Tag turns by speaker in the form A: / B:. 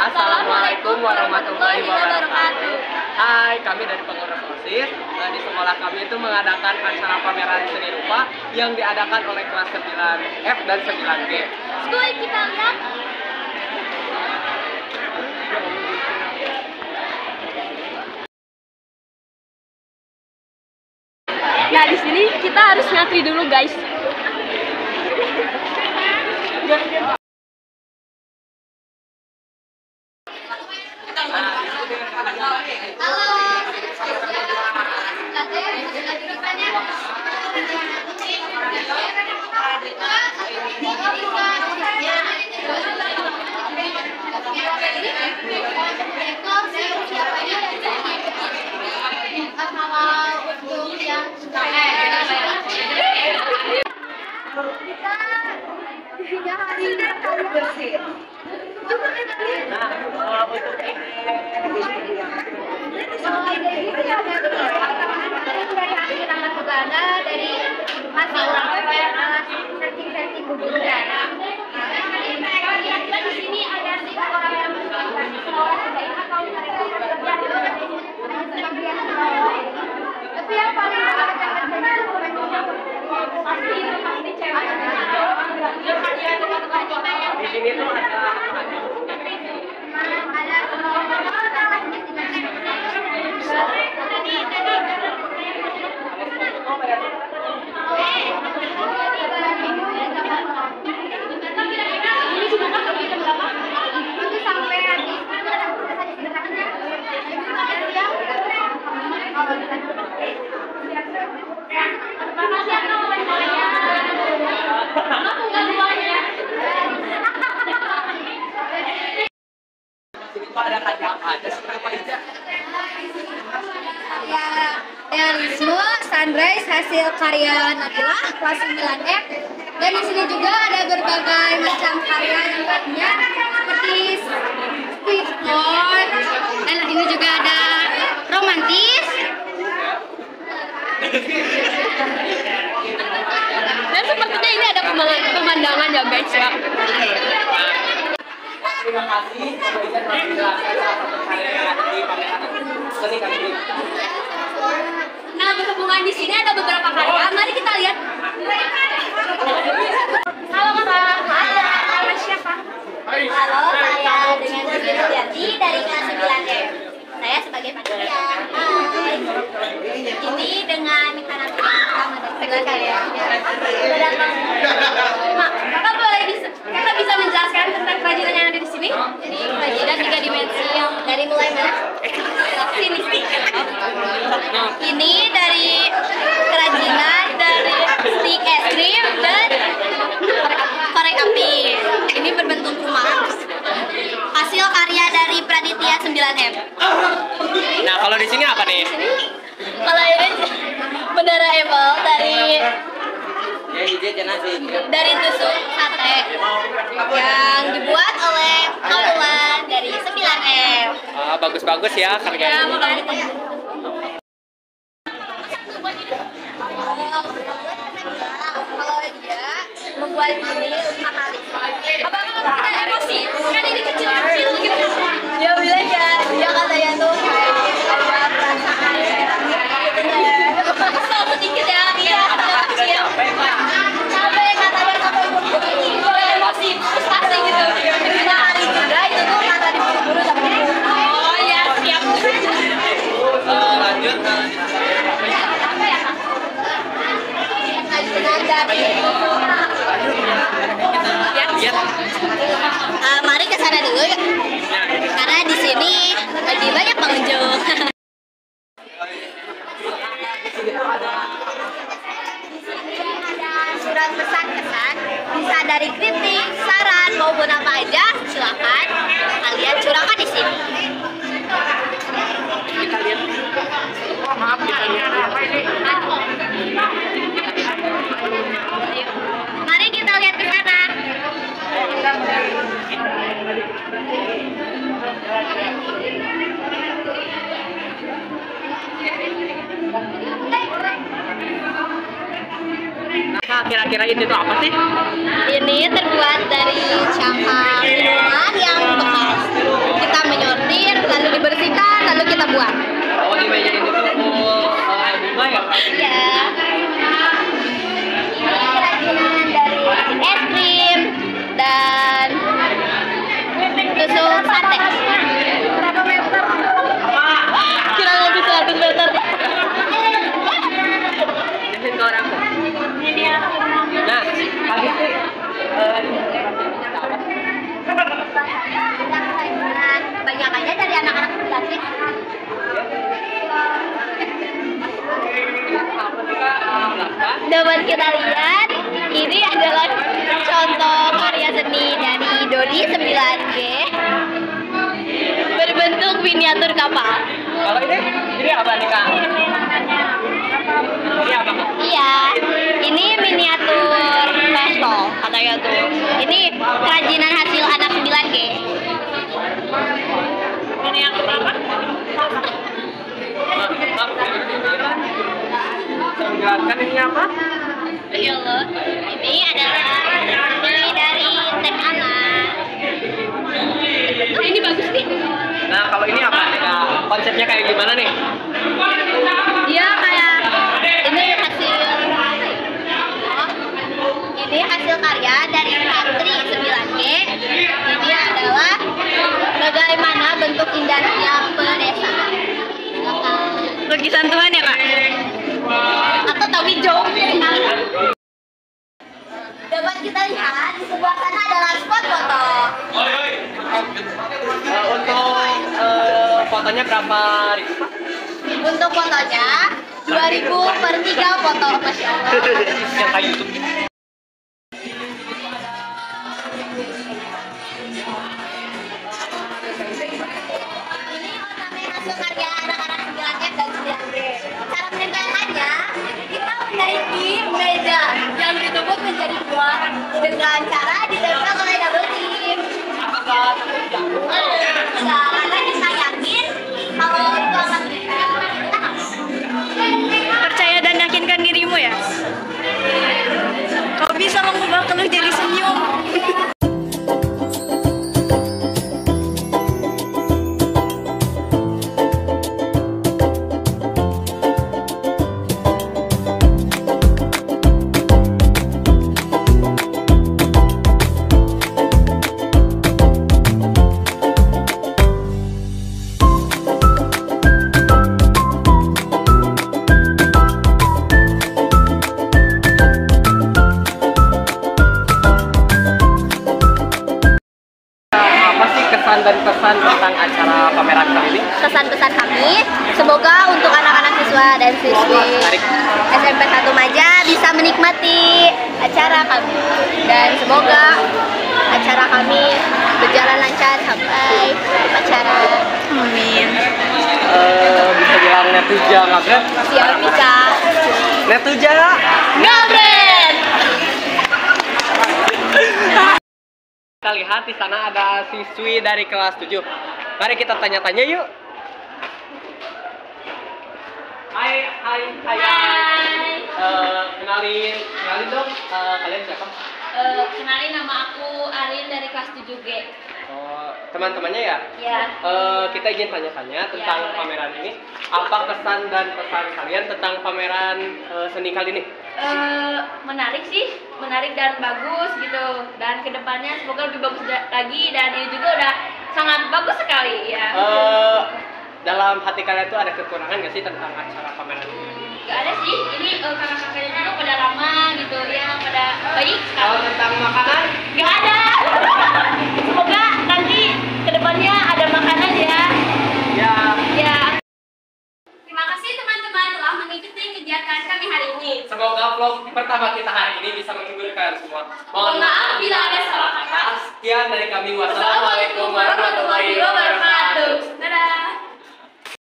A: Assalamualaikum warahmatullahi wabarakatuh. Hai, kami dari pengurus OSIS. Di sekolah kami itu mengadakan acara pameran seni rupa yang diadakan oleh kelas 9F dan 9G.
B: Sekolah kita lihat. Nah, di sini kita harus ngantri dulu, guys. Dari hasil searching Google Drive. Di sini ada 3 orang yang tapi yang paling pasti cewek.
A: Di sini tuh ada
B: realisme sunrise hasil karya Nabila kelas 9F. Dan di sini juga ada berbagai macam karya yang lainnya seperti skateboard, dan ini juga ada romantis. Dan sepertinya ini ada pemandangan ya, guys ya.
A: Terima kasih sudah menjelaskan karya yang ada di pameran seni kali ini.
B: Nah, berhubungan di sini ada beberapa karya. Mari kita lihat. Halo Kak, nama siapa?
C: Halo, saya dengan Siti Rudiati dari kelas 9F. Saya sebagai panitia. Hai. Ini dengan karakter pertama dari karya.
B: Kakak boleh kakak bisa menjelaskan tentang kerajinan yang ada di sini?
C: Jadi kerajinan 3 dimensi yang dari mulai mana? Sini. Ini dari kerajinan dari stick es krim dan korek api. Ini berbentuk rumah. Hasil karya dari Praditya 9M.
A: Nah, kalau di sini apa nih?
C: Kalau ini bendera Apple dari tusuk sate yang dibuat oleh kawan dari 9M.
A: Bagus-bagus ya karyanya.
C: Kalau dia membuat ini 5 kali.
B: Apakah kita emosi? Kan ini kecil-kecil gitu.
C: Dia bilang ya, dia katanya tuh kayak perasaan kesel sedikit ya, iya kecil. Sampai katanya sampai buru-buru
B: Emosi, frustasi gitu.
C: 5 hari juga itu tuh kata diburu-buru tapi
B: Oh ya, siap.
A: Lanjut.
B: Apa ya?
A: Lihat.
C: Mari ke sana dulu yuk. Karena di sini lebih banyak pengunjung. Surat pesan-kesan bisa dari kritik, saran maupun apa aja, silakan kalian curahkan di sini.
A: Kita lihat. Maaf, kita lihat apa ini?
C: Mari kita lihat ke sana.
A: Nah, kira-kira ini tuh apa sih?
C: Ini terbuat dari cangkang minuman yang bekas. 9G berbentuk miniatur kapal.
A: Kalau ini apa nih Kak? Ini apa Kak?
C: Iya, ini miniatur pistol katanya tuh. Ini kerajinan hasil anak 9G. Miniatur apa?
A: Menjelaskan ini apa?
C: Ya Allah, ini adalah ini dari teh anak. Ini bagus nih.
A: Nah kalau ini apa nih Kak? Konsepnya kayak gimana nih?
C: Dia kayak ini hasil ini hasil karya dari Infanteri 9G. Ini adalah bagaimana bentuk indahnya pedesaan. Lukisan Tuhan ya Kak? Atau Tawi Jong? Dapat kita lihat di sebelah sana adalah spot foto.
A: Untuk fotonya berapa ribu?
C: Untuk fotonya 2.000 per 3 foto, Masya Allah.
A: Yang kayak YouTube.
C: Ini ornamen hasil karya anak-anak 9F dan 9G. Cara menempelkannya, kita menaiki meja yang ditumpuk menjadi 2 dengan cara ditempel oleh double tip. Karena kita yakin kalau itu akan
D: Percaya dan yakinkan dirimu ya. Kau bisa mengubah keluh jadi senyum.
A: Apa sih kesan dan pesan tentang acara pameran kali ini?
C: kesan-pesan kami. Semoga untuk anak-anak siswa dan siswi SMP 1 Maja bisa menikmati acara kami. Dan semoga acara kami berjalan lancar sampai acara.
D: Amin.
A: Bisa bilang Netuja ngabret?
C: Siap bisa.
A: Netuja
C: Ngabret!
A: Kita lihat di sana ada siswi dari kelas 7. Mari kita tanya-tanya yuk. Hai. Kenalin dong. Kalian siapa?
C: Kenalin, nama aku Arin dari kelas 7G.
A: Oh, teman-temannya ya?
C: Ya.
A: Kita ingin tanya-tanya tentang
C: Ya, boleh.
A: pameran ini. Apa kesan dan pesan kalian tentang pameran seni kali ini?
C: Menarik dan bagus gitu. Dan kedepannya semoga lebih bagus lagi, dan ini juga udah sangat bagus sekali ya.
A: Dalam hati kalian tuh ada kekurangan nggak sih tentang acara pameran ini?
C: Gak ada sih, ini kakak-kakaknya juga pada lama gitu ya, pada baik
A: Kalau
C: sekali.
A: tentang makanan,
C: Gak ada. Semoga nanti kedepannya ada makanan ya.
A: ya
C: Ya. Terima kasih teman-teman telah mengikuti kegiatan kami hari ini.
A: semoga vlog pertama kita hari ini bisa menghibur kalian semua.
C: Mohon maaf bila ada salah kata.
A: Sekian dari kami. Wassalamualaikum warahmatullahi wabarakatuh.